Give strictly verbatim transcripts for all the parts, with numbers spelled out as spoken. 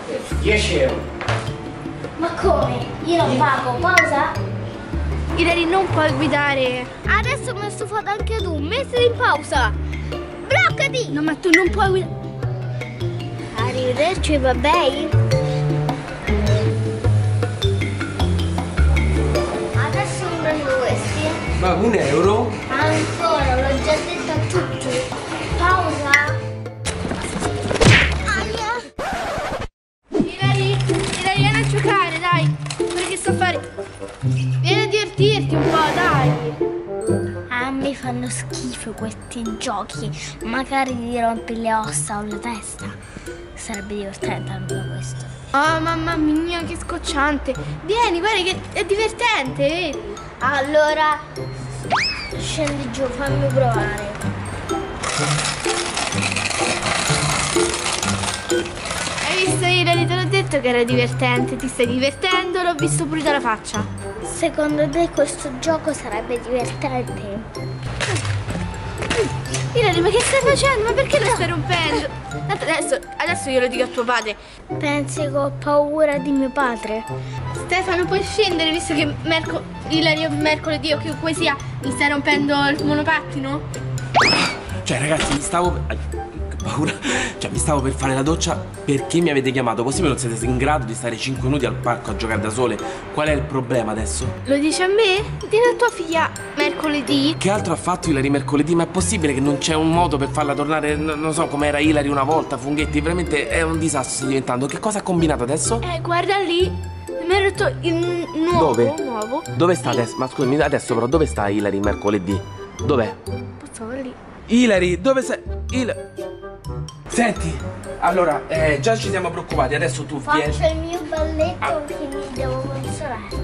dieci euro. Ma come? Io non pago, pausa? Ilari, non puoi guidare. Adesso mi hai stufato anche tu, mettiti in pausa. Bloccati! No, ma tu non puoi guidare. Arrivederci, vabbè. Adesso mi prendo questi. Ma un euro? Ancora, l'ho già detto a tutti. Pausa. Ilari, Ilari, vieni a giocare, dai. Perché sto a fare? Vieni a divertirti un po', dai. A me fanno schifo questi giochi. Magari ti rompi le ossa o la testa. Sarebbe divertente almeno questo. Oh, mamma mia, che scocciante. Vieni, guarda che è divertente, vedi? Allora, scendi giù, fammi provare. Hai visto, Ilari? Te l'ho detto che era divertente. Ti stai divertendo? L'ho visto pure dalla faccia. Secondo te questo gioco sarebbe divertente? Ilari, ma che stai facendo? Ma perché lo stai rompendo? Tanto adesso, adesso io lo dico a tuo padre. Pensi che ho paura di mio padre? Stefano, puoi scendere visto che Merco, Ilari o mercoledì o chiunque sia mi stai rompendo il monopattino? Cioè ragazzi, mi stavo... Ai, che paura. Cioè mi stavo per fare la doccia. Perché mi avete chiamato? Così non siete in grado di stare cinque minuti al parco a giocare da sole. Qual è il problema adesso? Lo dici a me? Dì a tua figlia mercoledì. Che altro ha fatto Ilari mercoledì? Ma è possibile che non c'è un modo per farla tornare, non lo so, come era Ilari una volta, funghetti? Veramente è un disastro, sta diventando. Che cosa ha combinato adesso? Eh, guarda lì. Mi ha rotto il nuovo. Dove? Nuovo. Dove sta adesso? Ma scusami, adesso però dove sta Ilari mercoledì? Dov'è? Stavo lì. Ilari, dove sei? Il... Senti, allora, eh, già ci siamo preoccupati, adesso tu vieni. Faccio il mio balletto Ah. che mi devo consolare.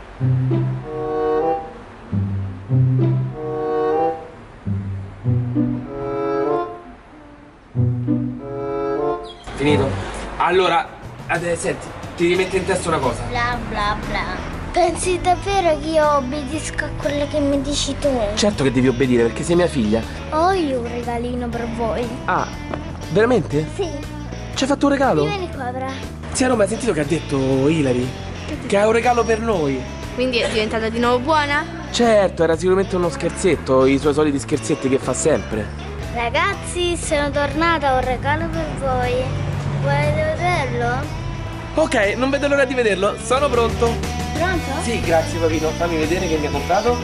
Finito? Allora, adesso, senti, ti rimetti in testa una cosa. Bla bla bla. Pensi davvero che io obbedisco a quello che mi dici tu? Certo che devi obbedire perché sei mia figlia. Ho io un regalino per voi. Ah, veramente? Sì. Ci hai fatto un regalo? Vieni qua, Bra. Zia Roma, hai sentito che ha detto Ilari? Che ha un regalo per noi. Quindi è diventata di nuovo buona? Certo, era sicuramente uno scherzetto, i suoi soliti scherzetti che fa sempre. Ragazzi, sono tornata, ho un regalo per voi. Volete vederlo? Ok, non vedo l'ora di vederlo, sono pronto. Pronto? Sì, grazie papino, fammi vedere che mi ha comprato.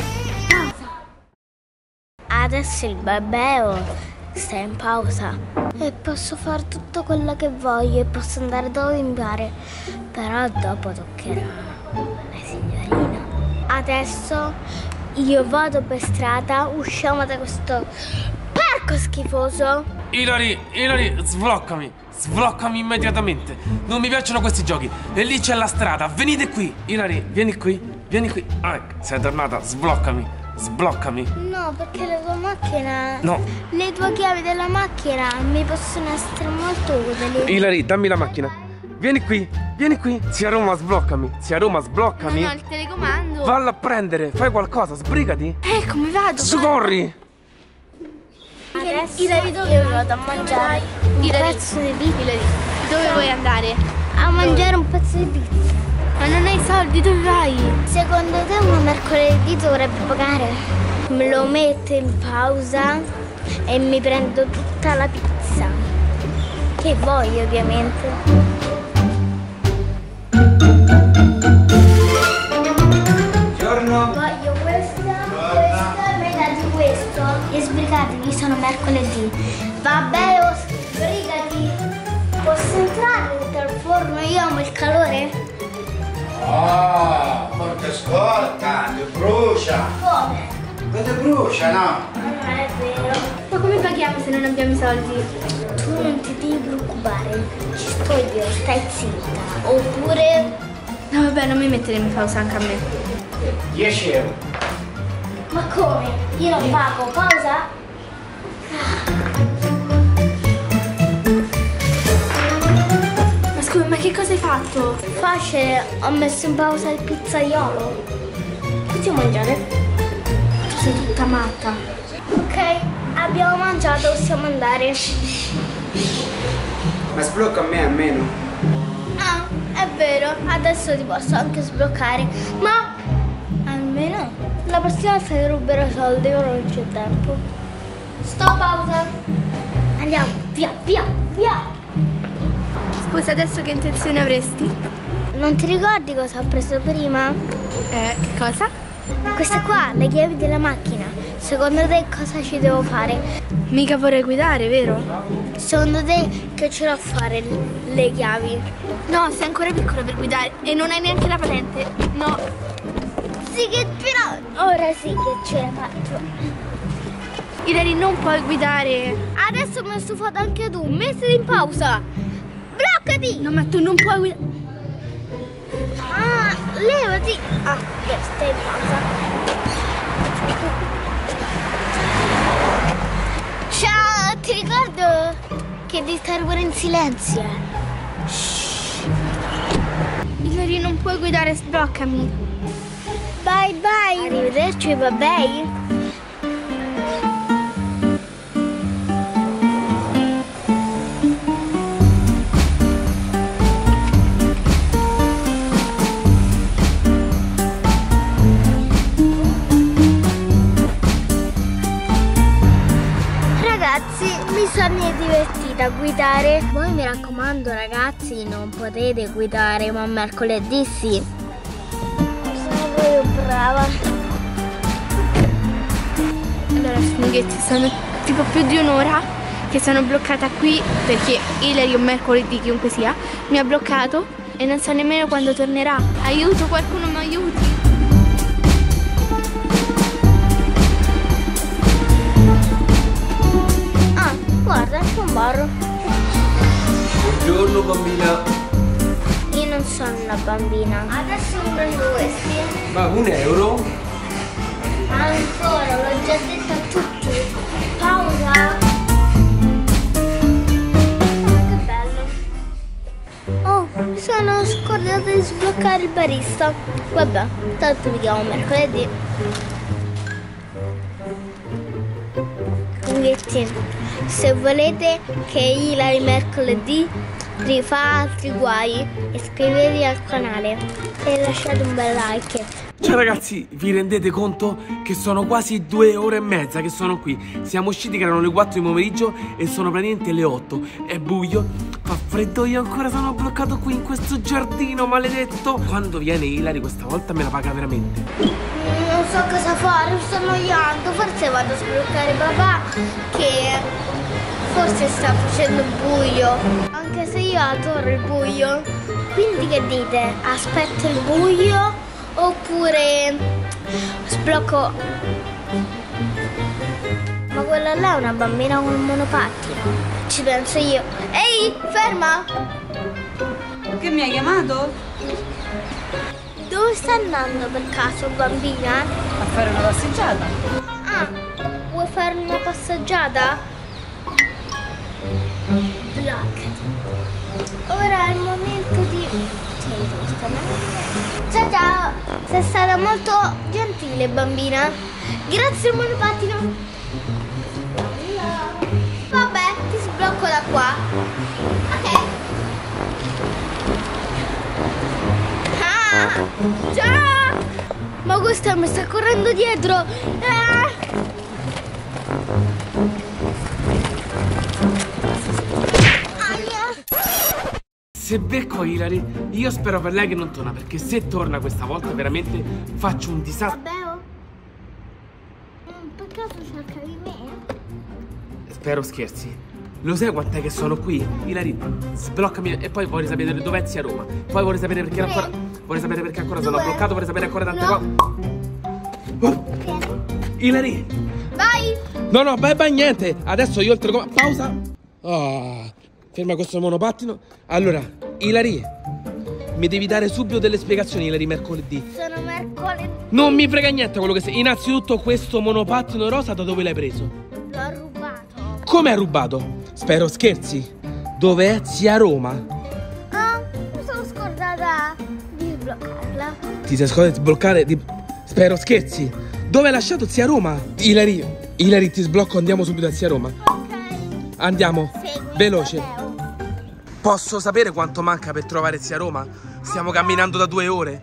Adesso il bebè sta in pausa e posso fare tutto quello che voglio e posso andare dove mi pare. Però dopo toccherà alla signorina. Adesso io vado per strada, usciamo da questo parco schifoso. Ilari, Ilari, sbloccami, sbloccami immediatamente. Non mi piacciono questi giochi. E lì c'è la strada, venite qui. Ilari, vieni qui, vieni qui. Ah, ecco, sei tornata, sbloccami, sbloccami. No, perché la tua macchina... No. Le tue chiavi della macchina mi possono essere molto utili. Ilari, dammi la macchina. Vieni qui, vieni qui. Zia Roma, sbloccami. Zia Roma, sbloccami. Non ho il telecomando. Vallo a prendere, fai qualcosa, sbrigati. Eh, come vado? Scorri. Adesso Ilari, dove io vai? vado a mangiare un Ilari, pezzo di pizza. Ilari, dove vuoi andare? A mangiare un pezzo di pizza. Ma non hai soldi, dove vai? Secondo te una mercoledì dovrebbe pagare? Me lo metto in pausa e mi prendo tutta la pizza. Che voglio, ovviamente. Buongiorno. Voglio questa, questa, metà di questo. E sbrigatevi, sono mercoledì. Vabbè, oh, sbrigati. Posso entrare dentro il forno? Io amo il calore. Oh, ma ti scotta, ti brucia. Come? Ma ti brucia, no? Non è vero. Ma come paghiamo se non abbiamo i soldi? Tu non ti devi preoccupare. Ci sto io, stai zitta. Oppure... No, vabbè, non mi mettere in pausa anche a me. dieci euro. Ma come? Io non pago, pausa? Ma scusa, ma che cosa hai fatto? Facile, ho messo in pausa il pizzaiolo. Possiamo mangiare? Tu sei tutta matta. Ok, abbiamo mangiato, possiamo andare. Ma sblocca a me almeno. meglio. Adesso ti posso anche sbloccare. Ma almeno la prossima volta ti ruberò soldi, ora non c'è tempo. Stop, pausa. Andiamo, via, via, via. Scusa, adesso che intenzione avresti? Non ti ricordi cosa ho preso prima? Eh, che cosa? Queste qua, le chiavi della macchina. Secondo te cosa ci devo fare? Mica vorrei guidare, vero? Secondo te che ce l'ho a fare le chiavi? No, sei ancora piccola per guidare e non hai neanche la patente. No. Sì che però ora sì che ce la faccio. Hilary, non puoi guidare. Adesso mi hai stufato anche tu, mettiti in pausa. Bloccati! No, ma tu non puoi guidare. Ah, levati! Ah, stai in pausa. Ciao, ti ricordo che devi stare pure in silenzio. Hilary, non puoi guidare, sbloccami. Bye bye! Arrivederci, bye bye! Mi sono divertita a guidare. Voi mi raccomando ragazzi, non potete guidare, ma mercoledì sì. Sono proprio brava. Allora Smighetti, sono tipo più di un'ora che sono bloccata qui perché Hilary o mercoledì, chiunque sia, mi ha bloccato e non so nemmeno quando tornerà. Aiuto, qualcuno mi aiuti. Guarda, c'è un bar. Buongiorno bambina. Io non sono una bambina. Adesso prendo questi. Ma un euro? Ancora, l'ho già detto a tutti. Pausa. Che bello. Oh, mi sono scordata di sbloccare il barista. Vabbè, tanto mi chiamo mercoledì. Funghetti. Se volete che Hilary mercoledì rifà altri guai, iscrivetevi al canale e lasciate un bel like. Cioè ragazzi, vi rendete conto che sono quasi due ore e mezza che sono qui? Siamo usciti che erano le quattro di pomeriggio e sono praticamente le otto. È buio, fa freddo, io ancora sono bloccato qui in questo giardino maledetto. Quando viene Hilary questa volta me la paga veramente. Non so cosa fare, mi sto annoiando. Forse vado a sbloccare papà che forse sta facendo buio. Anche se io adoro il buio. Quindi che dite? Aspetto il buio oppure sblocco? Ma quella là è una bambina con un monopattino. Ci penso io. Ehi, ferma! Che mi hai chiamato? Dove sta andando per caso, bambina? A fare una passeggiata. Ah, vuoi fare una passeggiata? Bloccati. Ora è il momento di... Ciao ciao! Sei stata molto gentile, bambina. Grazie al monopattino. Vabbè, ti sblocco da qua. Ok. Ah, ciao! Ma questa mi sta correndo dietro. Ah! Se becco Hilary, io spero per lei che non torna, perché se torna questa volta veramente faccio un disastro. Vabbè, oh. Per caso cercavi me? Spero scherzi. Lo sai quant'è che sono qui? Hilary, sbloccami e poi vorrei sapere dove sia Roma. Poi vorrei sapere perché Tre, ancora. Vorrei sapere perché ancora due, sono bloccato, vorrei sapere ancora tante no. cose. Oh. Hilary! Vai! No, no, bye bye niente. Adesso io il telecomando. Pausa. Oh. Ferma questo monopattino. Allora, Hilary, mi devi dare subito delle spiegazioni, Hilary, mercoledì. Sono mercoledì. Non mi frega niente quello che sei. Innanzitutto questo monopattino rosa da dove l'hai preso? L'ho rubato. Come hai rubato? Spero scherzi. Dov'è zia Roma? Ah, mi sono scordata di sbloccarla. Ti sei scordato di sbloccare di... Spero scherzi. Dove hai lasciato zia Roma? Hilary, Hilary, ti sblocco, andiamo subito a zia Roma. Ok. Andiamo. Segui Veloce. Matteo. Posso sapere quanto manca per trovare zia Roma? Stiamo camminando da due ore.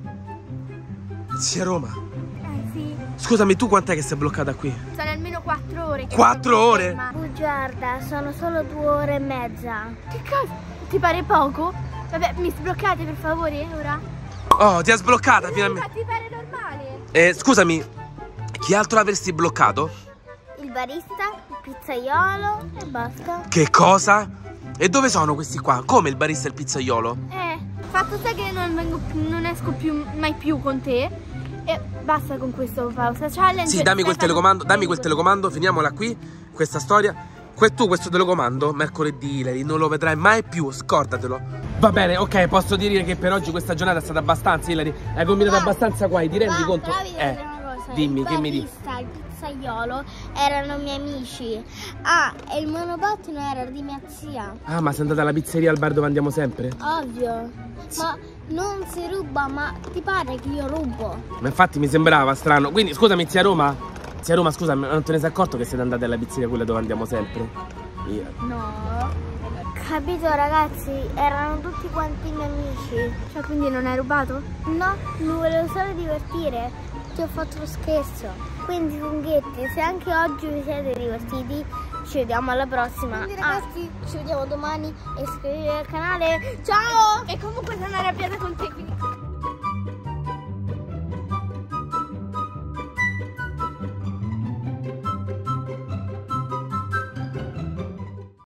Zia Roma? Eh sì. Scusami, tu quant'è che sei bloccata qui? Sono almeno quattro ore. che Quattro sono ore? ferma. Bugiarda, sono solo due ore e mezza. Che cosa? Ti pare poco? Vabbè, mi sbloccate per favore ora? Oh, ti ha sbloccata finalmente. Ma ti pare normale? Eh, scusami, chi altro avresti bloccato? Il barista, il pizzaiolo e basta. Che cosa? E dove sono questi qua? Come il barista e il pizzaiolo? Eh, fatto sta che non, vengo, non esco più, mai più con te. E basta con questo pausa challenge. Sì, dammi quel Aspetta, telecomando, dammi quel vengo. telecomando, finiamola qui, questa storia. Que- tu questo telecomando, mercoledì, Hilary, non lo vedrai mai più, scordatelo. Va bene, ok, posso dire che per oggi questa giornata è stata abbastanza, Hilary. Hai combinato Va. abbastanza qua, ti rendi Va, conto? però vi devo Eh, dire una cosa. dimmi, il che mi dici? barista, il pizzaiolo erano miei amici. Ah, e il monopattino era di mia zia. Ah, ma sei andata alla pizzeria al bar dove andiamo sempre? Ovvio. Ma non si ruba, ma ti pare che io rubo? Ma infatti mi sembrava strano. Quindi, scusami, zia Roma. Zia Roma, scusami, non te ne sei accorto che siete andate alla pizzeria quella dove andiamo sempre? Io. No. Capito ragazzi, erano tutti quanti miei amici. Cioè, quindi non hai rubato? No, mi volevo solo divertire. Ti ho fatto lo scherzo. Quindi funghetti, se anche oggi vi siete divertiti, ci vediamo alla prossima. Quindi, Ah, ragazzi, ci vediamo domani e iscrivetevi al canale. Ciao! E comunque sono arrabbiata con